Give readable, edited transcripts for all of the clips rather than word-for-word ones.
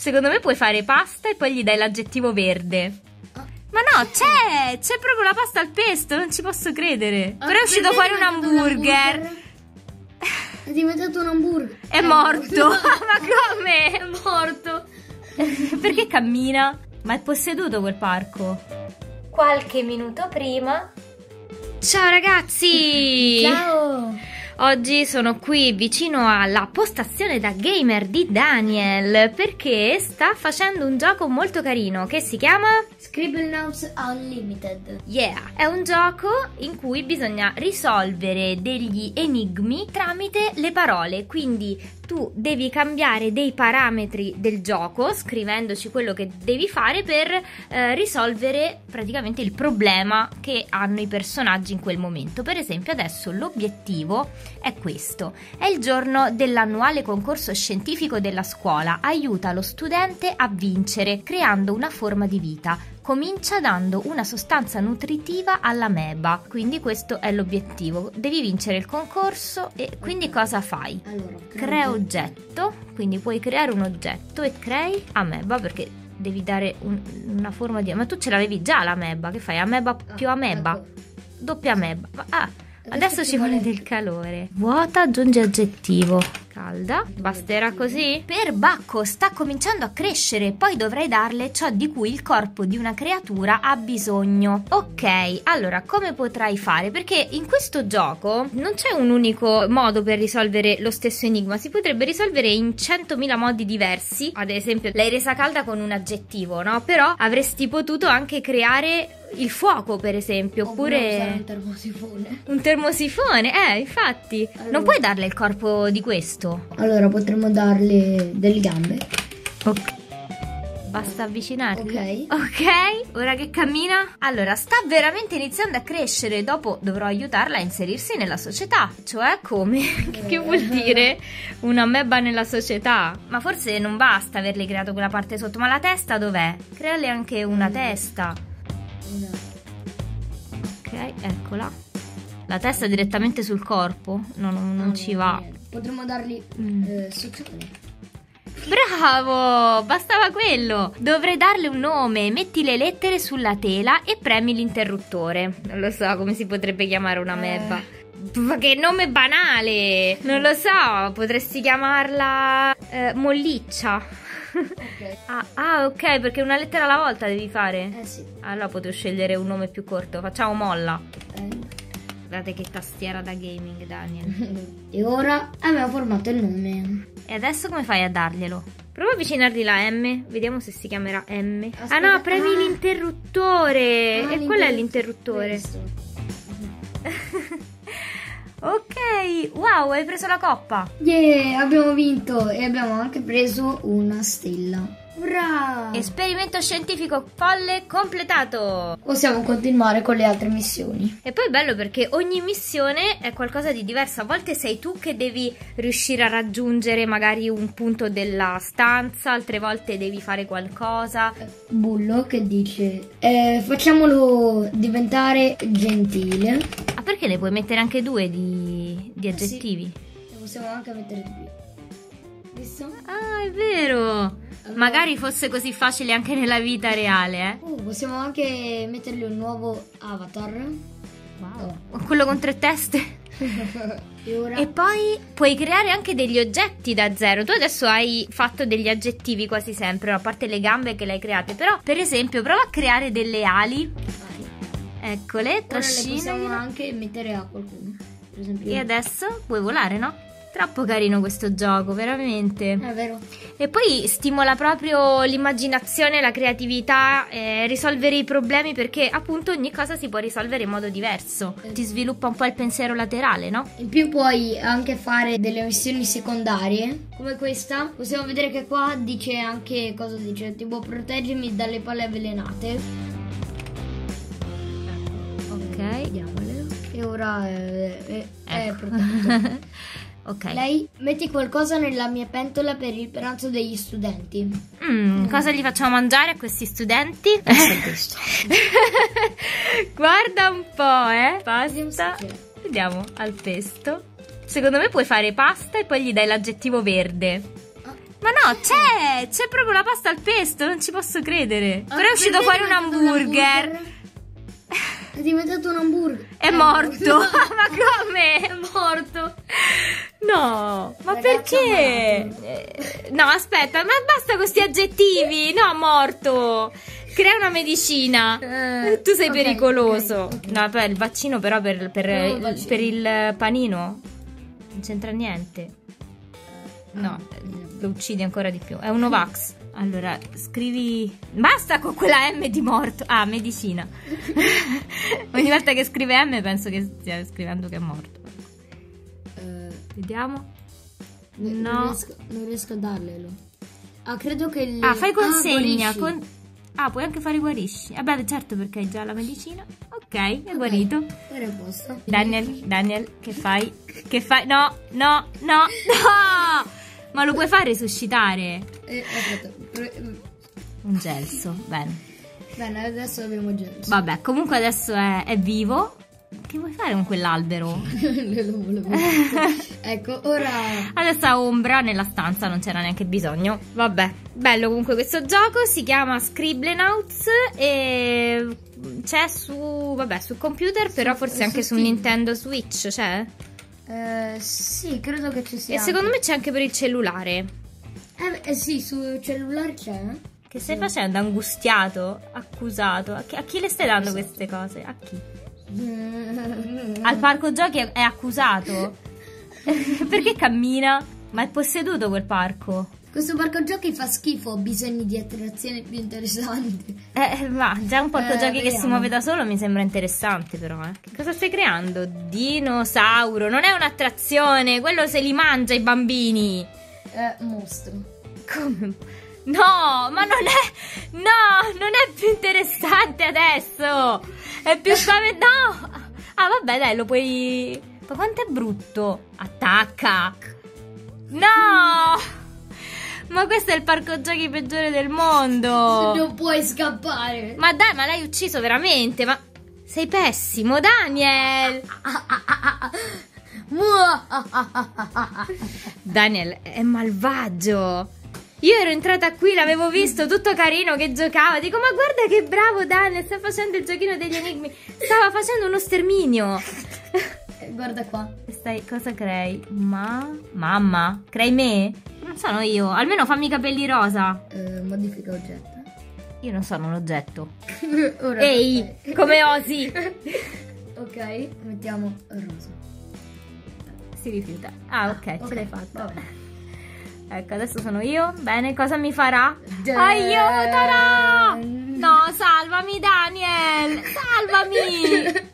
Secondo me puoi fare pasta e poi gli dai l'aggettivo verde. Ma no, c'è proprio la pasta al pesto, non ci posso credere. Però è uscito fuori un hamburger. È diventato un hamburger. È morto. Ma come? È morto. Perché cammina? Ma è posseduto quel parco. Qualche minuto prima. Ciao ragazzi! Ciao! Oggi sono qui vicino alla postazione da gamer di Daniel perché sta facendo un gioco molto carino che si chiama Scribblenauts Unlimited. Yeah, è un gioco in cui bisogna risolvere degli enigmi tramite le parole, quindi tu devi cambiare dei parametri del gioco scrivendoci quello che devi fare per risolvere praticamente il problema che hanno i personaggi in quel momento. Per esempio adesso l'obiettivo è questo: è il giorno dell'annuale concorso scientifico della scuola, aiuta lo studente a vincere creando una forma di vita. Comincia dando una sostanza nutritiva all'ameba, quindi questo è l'obiettivo. Devi vincere il concorso e quindi cosa fai? Allora, Crea oggetto, quindi puoi creare un oggetto e crei ameba perché devi dare una forma di... Ma tu ce l'avevi già l'ameba, che fai? Ameba più ameba? Ecco. Doppia ameba. Adesso ci vuole del calore. Vuota, aggiungi aggettivo. Calda. Basterà così? Perbacco sta cominciando a crescere. Poi dovrai darle ciò di cui il corpo di una creatura ha bisogno. Ok, allora come potrai fare? Perché in questo gioco non c'è un unico modo per risolvere lo stesso enigma. Si potrebbe risolvere in 100.000 modi diversi. Ad esempio, l'hai resa calda con un aggettivo, no? Però avresti potuto anche creare il fuoco, per esempio, oppure un termosifone. un termosifone, infatti. Allora. Non puoi darle il corpo di questo. Allora potremmo darle delle gambe. Ok. Basta avvicinarti. Ok. Ora che cammina. Allora, sta veramente iniziando a crescere. Dopo dovrò aiutarla a inserirsi nella società. Cioè, come? Che vuol dire un'ameba nella società? Ma forse non basta averle creato quella parte sotto. Ma la testa dov'è? Creale anche una testa. Ok, eccola. La testa direttamente sul corpo? No, non ci va. Potremmo dargli succione. Bravo! Bastava quello! Dovrei darle un nome. Metti le lettere sulla tela e premi l'interruttore. Non lo so come si potrebbe chiamare una mebba. Ma che nome banale! Non lo so, potresti chiamarla Molliccia. Ok. Ok, perché una lettera alla volta devi fare? Sì. Allora potrei scegliere un nome più corto. Facciamo Molla. Guardate che tastiera da gaming, Daniel. E ora abbiamo formato il nome. E adesso come fai a darglielo? Prova a avvicinargli la M. Vediamo se si chiamerà M. Aspetta. Ah no, premi l'interruttore. E qual è l'interruttore? Questo. Ok, wow, hai preso la coppa. Yeah, abbiamo vinto e abbiamo anche preso una stella. Bravo! Esperimento scientifico folle completato. Possiamo continuare con le altre missioni. E poi è bello perché ogni missione è qualcosa di diverso. A volte sei tu che devi riuscire a raggiungere magari un punto della stanza, altre volte devi fare qualcosa. Bullo che dice facciamolo diventare gentile. Ah, perché ne puoi mettere anche due di aggettivi? Sì. Possiamo anche mettere due. Visto? Ah, è vero. Magari fosse così facile anche nella vita reale, Possiamo anche mettergli un nuovo avatar. Wow. Quello con 3 teste. E ora? E poi puoi creare anche degli oggetti da zero. Tu adesso hai fatto degli aggettivi quasi sempre, a parte le gambe che le hai create. Però, per esempio, prova a creare delle ali. Eccole, Ora le trascina. possiamo anche mettere a qualcuno. Per esempio. E adesso puoi volare, no? Troppo carino questo gioco, veramente. È vero. E poi stimola proprio l'immaginazione, la creatività, risolvere i problemi, perché appunto ogni cosa si può risolvere in modo diverso. Ti sviluppa un po' il pensiero laterale, no? In più puoi anche fare delle missioni secondarie come questa. Possiamo vedere che qua dice anche cosa dice, tipo proteggimi dalle palle avvelenate. Ok. Vediamole. E ora è Ecco. protetto. Ok. Lei, metti qualcosa nella mia pentola per il pranzo degli studenti. Cosa gli facciamo mangiare a questi studenti? Guarda un po', pasta. Vediamo, al pesto. Secondo me puoi fare pasta e poi gli dai l'aggettivo verde. Ma no, c'è proprio la pasta al pesto, non ci posso credere. Però è uscito fuori un hamburger. È diventato un hamburger. È morto. Ma come? È morto. No, ma Ragazzo, perché? No, aspetta, ma basta con questi aggettivi. No, morto. Crea una medicina. Tu sei pericoloso. Okay. No, poi il vaccino però per vaccino. il panino non c'entra niente. No, lo uccidi ancora di più. È un Novax. Allora, scrivi... Basta con quella M di morto. Ah, medicina. Ogni volta che scrive M penso che stia scrivendo che è morto. Vediamo. No. Non riesco a darglielo. Ah, credo che... Fai consegna. guarisci. Puoi anche fare guarisci. Vabbè, certo, perché hai già la medicina. Ok, è guarito. Era a posto. Daniel, che fai? Che fai? No! Ma lo puoi fare resuscitare? Aspetta. Un gelso, bene. Bene, adesso abbiamo gelso. Vabbè, comunque adesso è vivo. Che vuoi fare con quell'albero? Lo volevo. Ecco, ora... Adesso ha ombra nella stanza, non c'era neanche bisogno. Vabbè, bello comunque questo gioco. Si chiama Scribblenauts e c'è su computer, però forse anche su Nintendo Switch c'è? Sì, credo che ci sia. E secondo me c'è anche per il cellulare. Sì, sul cellulare c'è. Che stai facendo? Angustiato? Accusato? A chi le stai dando queste cose? A chi? Al parco giochi è accusato? Perché cammina? Ma è posseduto quel parco? Questo parco giochi fa schifo, ho bisogno di attrazioni più interessanti. Ma già un parco giochi che si vediamo. muove da solo mi sembra interessante però, Che cosa stai creando? Dinosauro, non è un'attrazione, quello se li mangia i bambini. Mostro. Come? No, ma non è più interessante adesso. È più no. Ah, vabbè, dai, lo puoi... Ma quanto è brutto. Attacca. No. Ma questo è il parco giochi peggiore del mondo. Non puoi scappare. Ma dai, ma l'hai ucciso veramente? Ma sei pessimo, Daniel. Daniel è malvagio. Io ero entrata qui, l'avevo visto tutto carino che giocava. Dico, ma guarda che bravo Daniel, sta facendo il giochino degli enigmi. Stava facendo uno sterminio. Guarda qua. Cosa crei? Mamma, crei me? Non sono io, almeno fammi i capelli rosa. Modifica oggetto. Io non sono un oggetto. Ora Ehi, come osi? Ok, mettiamo rosa. Si rifiuta. Ah, ok, ce l'hai fatta. Vabbè. Ecco, adesso sono io. Bene, cosa mi farà? Aiutala! No, salvami, Daniel! Salvami!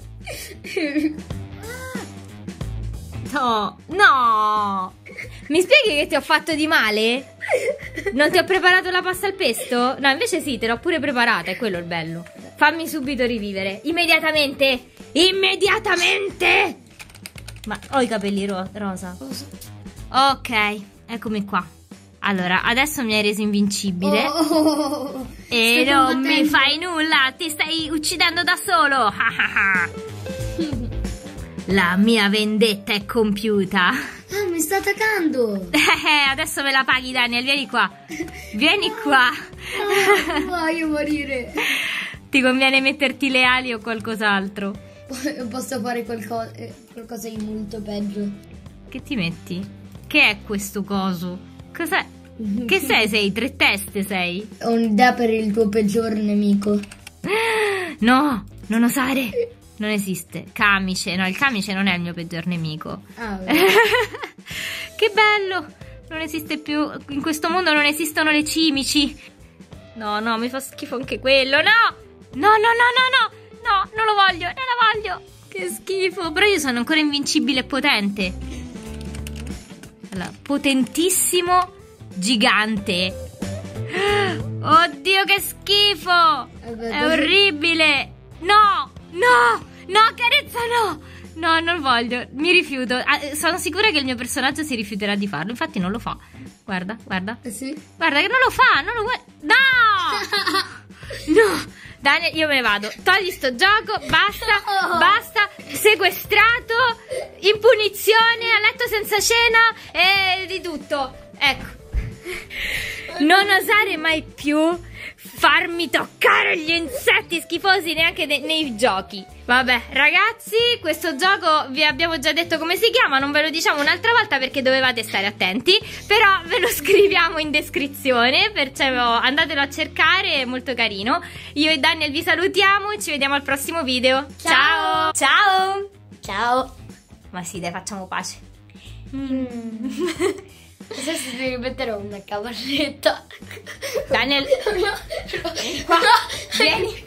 No! Mi spieghi che ti ho fatto di male? Non ti ho preparato la pasta al pesto? No, invece sì, te l'ho pure preparata, è quello il bello. Fammi subito rivivere. Immediatamente! Immediatamente! Ma ho i capelli rosa. Ok, eccomi qua. Allora, adesso mi hai reso invincibile. E non mi fai nulla, ti stai uccidendo da solo. La mia vendetta è compiuta. Ah, mi sta attaccando. Adesso me la paghi, Daniel, vieni qua. Vieni qua. Voglio morire. Ti conviene metterti le ali o qualcos'altro? Posso fare qualcosa di molto peggio. Che ti metti? Che è questo coso? Cos'è? Che sei? Sei tre teste, sei? Ho un'idea per il tuo peggior nemico. No, non osare. Non esiste. Camice. No, il camice non è il mio peggior nemico. Ah, che bello. Non esiste più. In questo mondo non esistono le cimici. No, mi fa schifo anche quello. No, non lo voglio. Non lo voglio. Che schifo. Però io sono ancora invincibile e potente. Allora, potentissimo gigante. Oddio, che schifo. È orribile. No, Carezza, no, non voglio, mi rifiuto. Sono sicura che il mio personaggio si rifiuterà di farlo, infatti non lo fa. Guarda. Sì? Guarda che non lo fa, non lo vuole. No, Daniel, io me ne vado. Togli sto gioco, basta. Sequestrato, in punizione, a letto senza cena e di tutto. Ecco. Non osare mai più farmi toccare gli insetti schifosi neanche nei giochi. Vabbè, ragazzi, questo gioco vi abbiamo già detto come si chiama, non ve lo diciamo un'altra volta perché dovevate stare attenti, però ve lo scriviamo in descrizione, perciò andatelo a cercare, è molto carino. Io e Daniel vi salutiamo e ci vediamo al prossimo video. Ciao! Ciao! Ciao. Ma sì, dai, facciamo pace. Adesso devi ripetere una cavalletta. Daniel, vieni qua, vieni.